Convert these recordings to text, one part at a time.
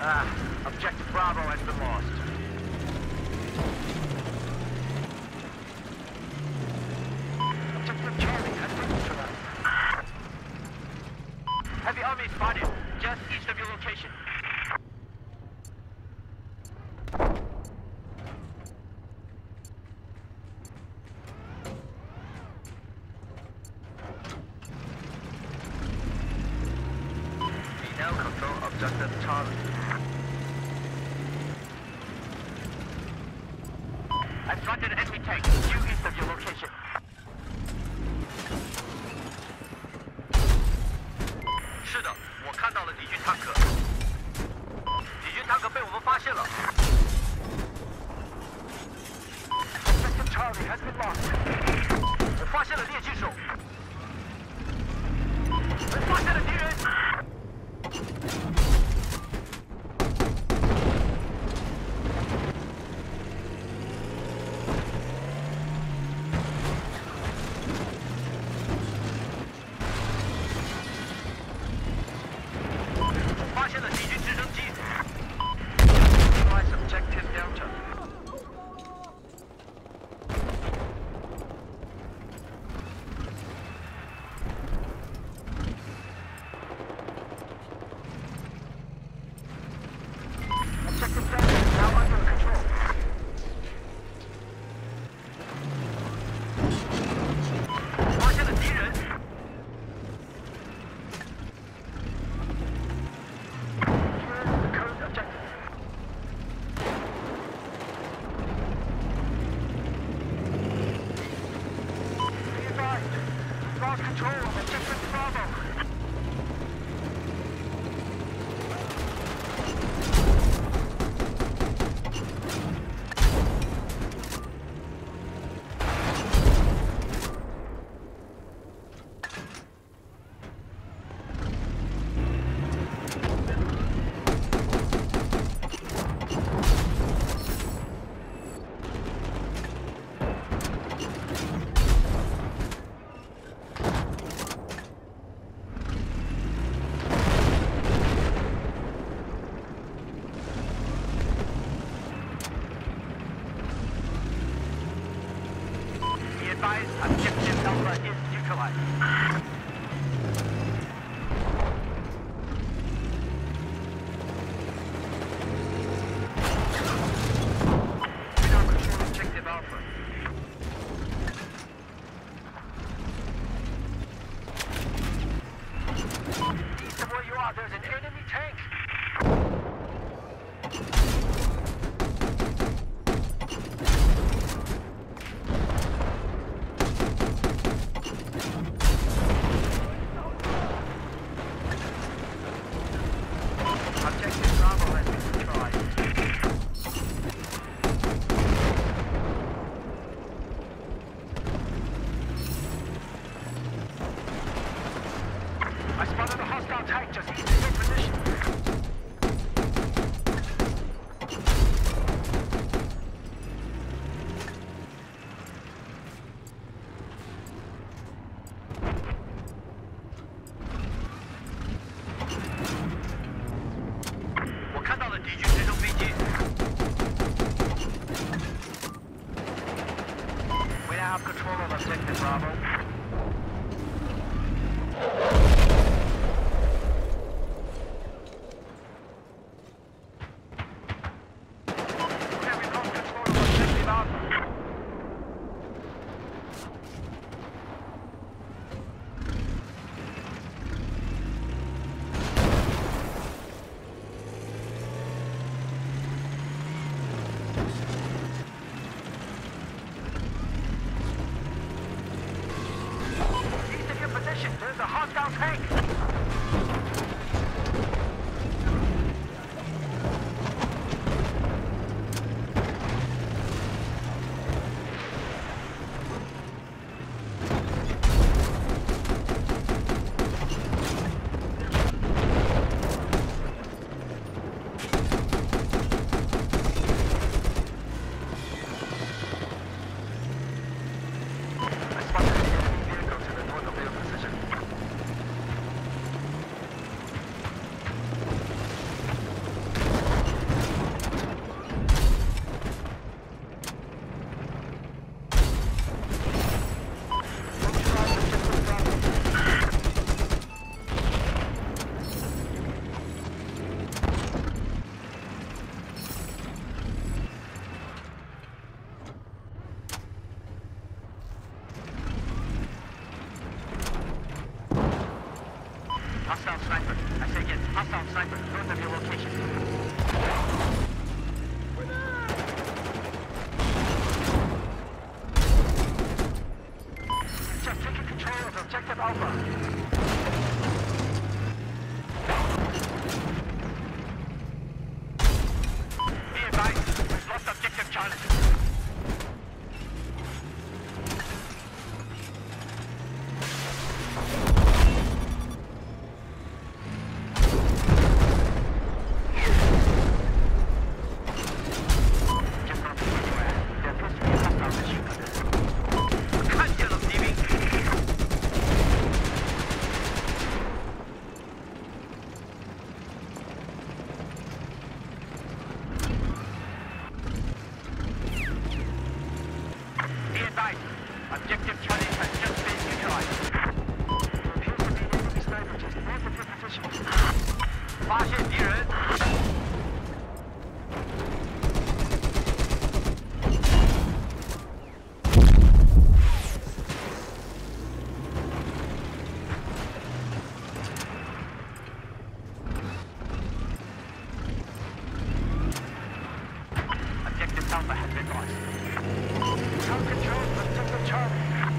Objective Bravo has been lost. Objective Charlie has been neutralized. Heavy army spotted, just east of your location. We now control Objective Charlie. I've spotted an enemy tank due east of your location. 是的，我看到了敌军坦克。敌军坦克被我们发现了。Objective Charlie has been lost. 我发现了猎击手。我发现了敌人。Control of Objective Bravo. Objective Alpha is neutralized. We now control Objective Alpha. East of where you are, there's an enemy tank. I spotted a hostile tank just east of your position. We now have control of Objective Bravo. sniper north of your location. Just taking control of objective Alpha. Objective Charlie has just been neutralized. There appears to be an enemy sniper just north of your position. 发现敌人。Objective Alpha has been lost. Ground control for Objective Charlie.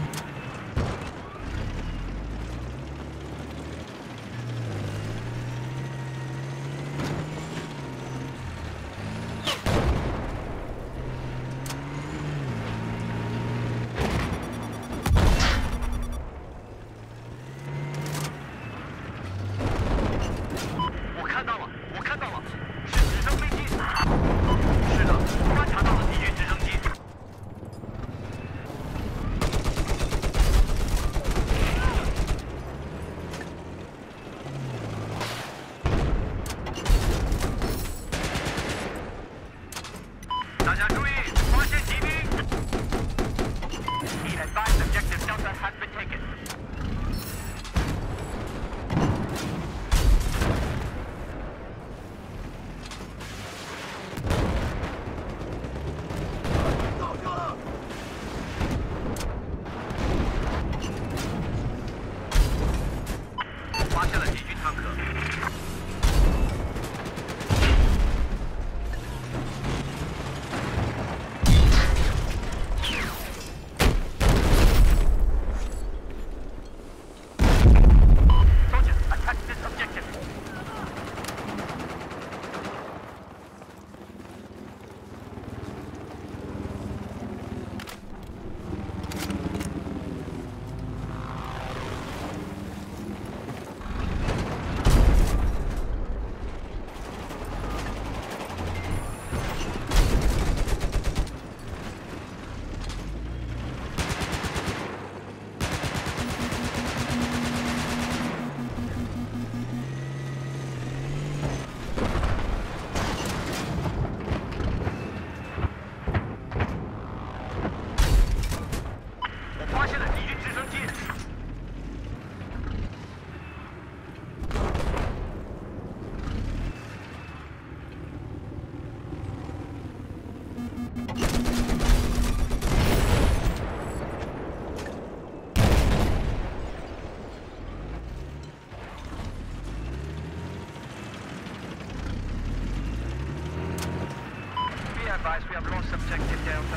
我看到了，是直升飞机。是的，观察到了敌军直升机。大家注意，发现敌兵。Be advised, objective Delta has been taken. Advised, we have lost objective Delta.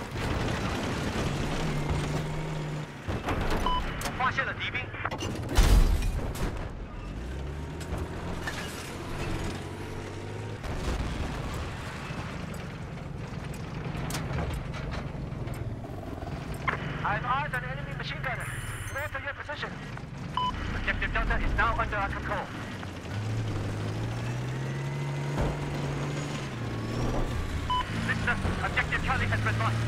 我发现了敌兵。I've eyes on enemy machine gunner north of your position. Objective Delta is now under our control. Objective Charlie has been lost.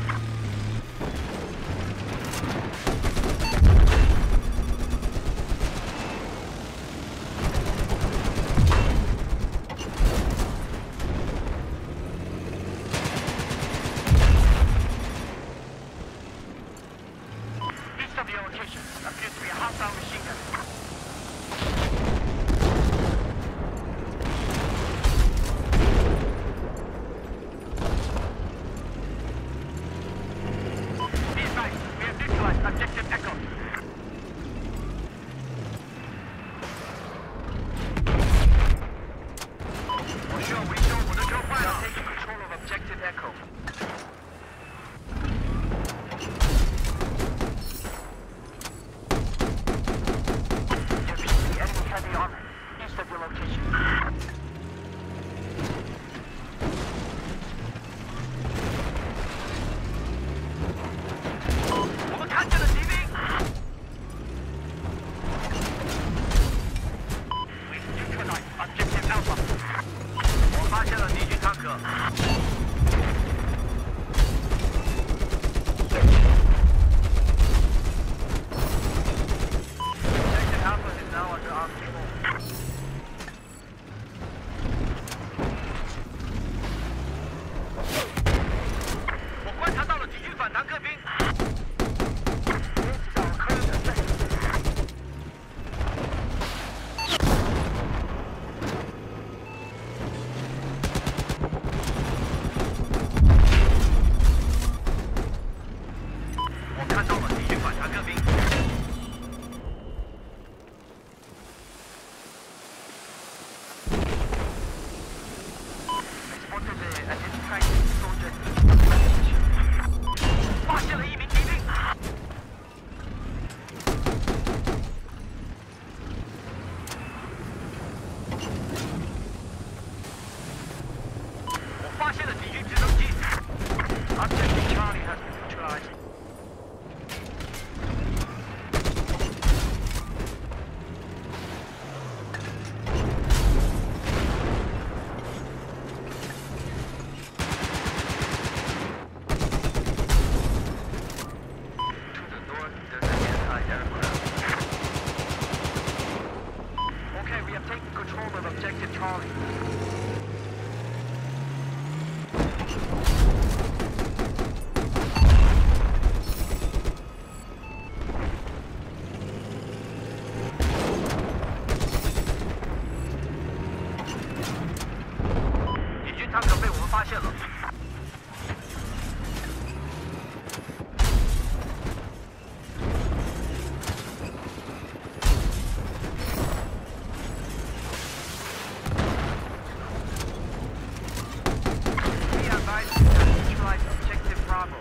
发现了。Be advised, neutralize objective Bravo.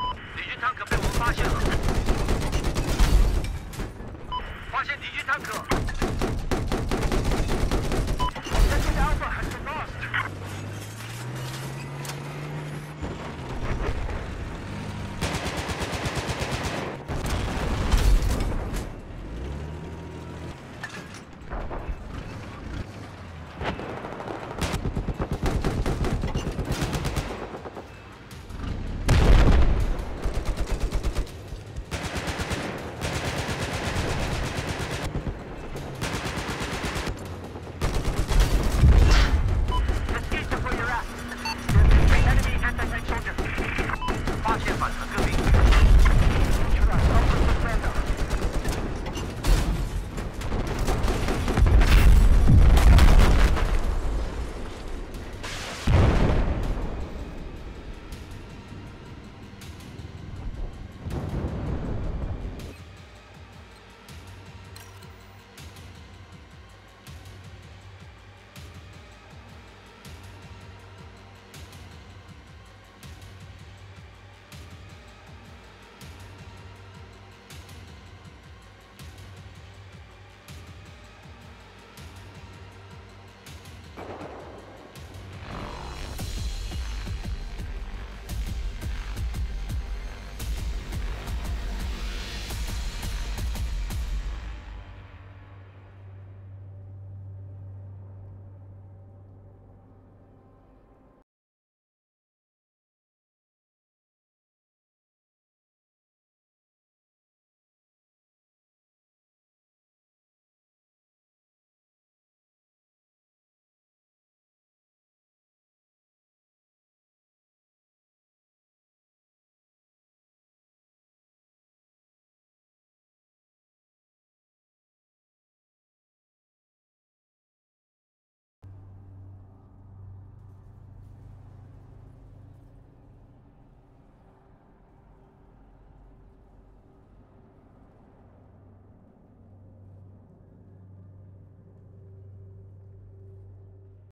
发现敌军坦克。